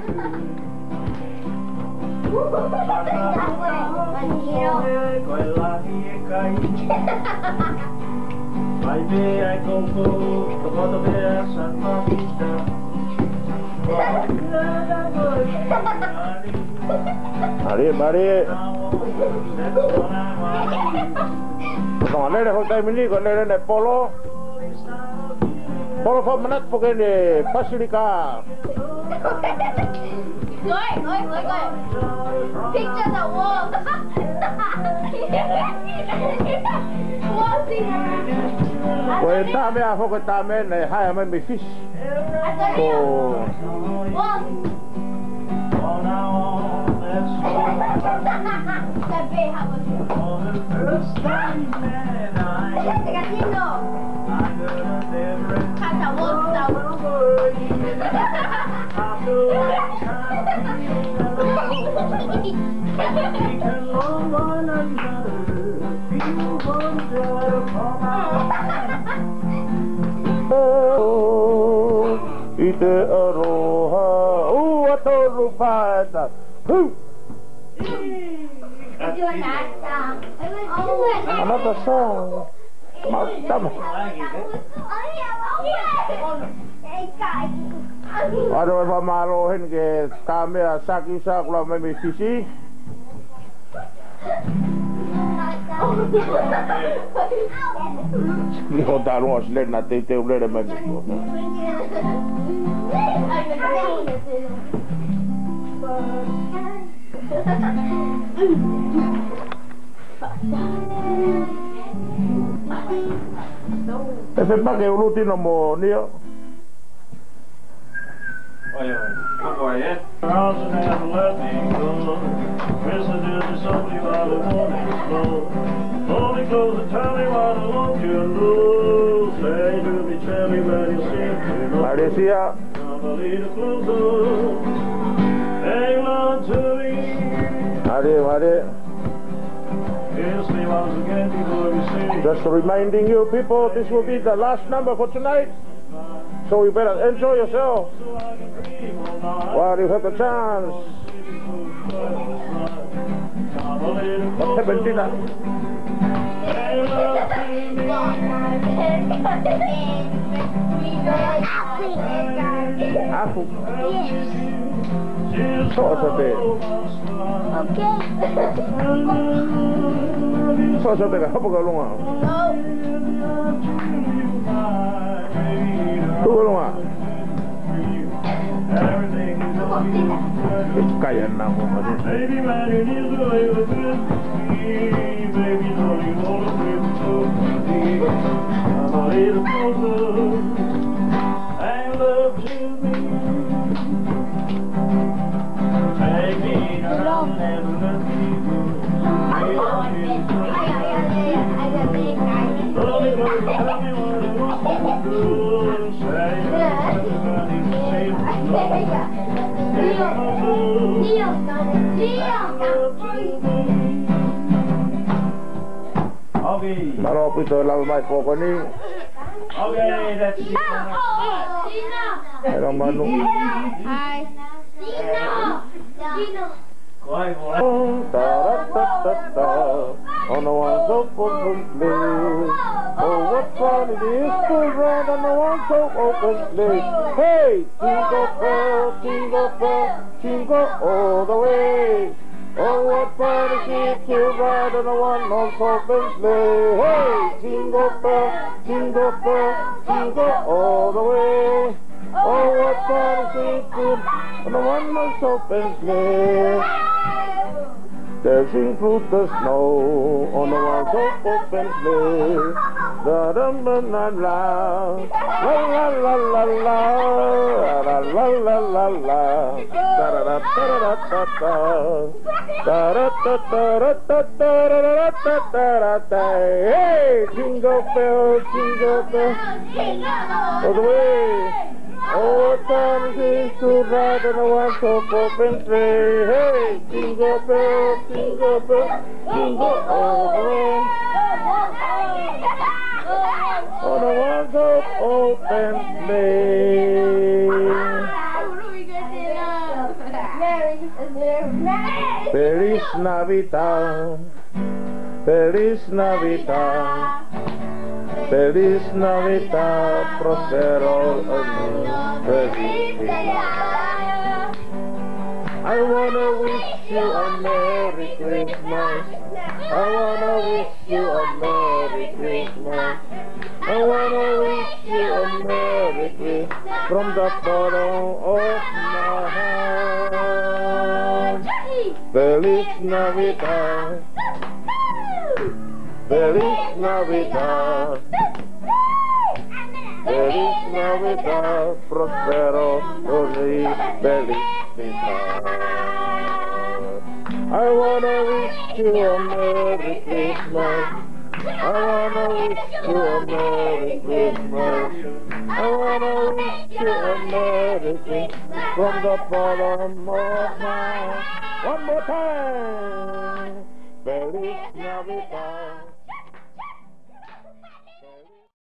Quella che vai via e con tutto modo per salvare Mari, mari. Còn đây là hôm nay mini, còn đây là này polo. Polo phong manat po kene Basilica. Ngồi. Picture the wall. Cuenta me a foco también hay a me fish. Oh. Ite aroha, atorupata. Another song. Ada pamarohin ke kami saki sak lo memi sisi. Ni hoda ruas len na te ule de memi. Ese pa que ultimo mo nio. Oi, é? Thousand and let me go. Listen to the somebody while the morning slow. Only close and tell me what I want you to know. Say to me, tell me where you seem to know. Malaysia. Come a little closer. Hang on to me. Mari. Kiss me once again before you sing. Just reminding you people, this will be the last number for tonight. So you better enjoy yourself while you have the chance. What's happened, Tina? Apple. Sauce a bit. Sauce a bit. How about long? Kaya na mo kasi. Baby, man, you need to live with me. Baby, don't you want to live with me? I'm a little closer. I love you, me. Take me around and let me go. Only close, tell me what I want to do. Say everybody say Okay. Malapit to lang may poko ni. Okay, that's it. Merong manong. Hi. Dino. Why, boy? On the one so openly. Oh, what fun it is to run on the one so openly. Hey, jingle bell, jingle all the way. Oh, what fun it is to ride on the one so openly. Hey, jingle bell, jingle all the way. Oh, what fun it is to on the one so openly. Dashing through the snow on the one so openly. Da da da da la la la la la la la la la la da da da da da da da da da da da da. Hey, jingle bell, all the way. Oh, what fun it is to ride on a one-top open sleigh. Hey, jingle bell, jingle all the way. On a one-top open sleigh. Navidad, Feliz Navidad, Feliz Navidad, prospero año, felicidad. I wanna wish you a Merry Christmas. I wanna wish you a Merry Christmas. I wanna wish you a Merry Christmas from the bottom of my heart. Feliz Navidad, Feliz Navidad, Feliz Navidad, prospero, felicidad. I wanna wish you a Merry Christmas. I wanna wish you a Merry Christmas. I wanna wish you a Merry Christmas from the bottom of my heart. One more time. Feliz Navidad.